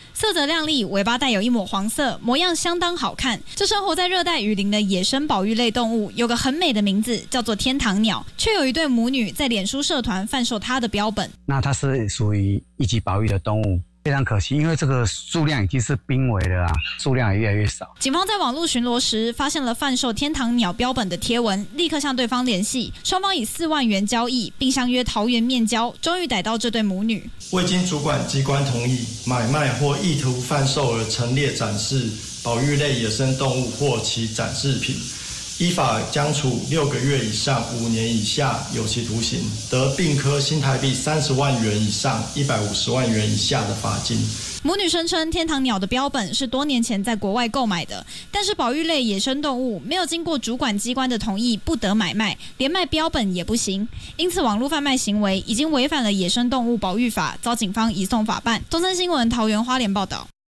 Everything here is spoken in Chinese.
色泽亮丽，尾巴带有一抹黄色，模样相当好看。这生活在热带雨林的野生保育类动物，有个很美的名字，叫做天堂鸟，却有一对母女在脸书社团贩售它的标本。 那它是属于一级保育的动物。 非常可惜，因为这个数量已经是濒危了啊，数量也越来越少。 警方在网络巡逻时，发现了贩售天堂鸟标本的贴文，立刻向对方联系，双方以4万元交易，并相约桃园面交，终于逮到这对母女。 未经主管机关同意买卖或意图贩售而陈列展示保育类野生动物或其展示品，依法将处6个月以上5年以下有期徒刑，得并科新台币30万元以上150万元以下的罚金。 母女声称，天堂鸟的标本是多年前在国外购买的，但是保育类野生动物没有经过主管机关的同意，不得买卖，连卖标本也不行。因此，网络贩卖行为已经违反了野生动物保育法，遭警方移送法办。东森新闻桃园花莲报道。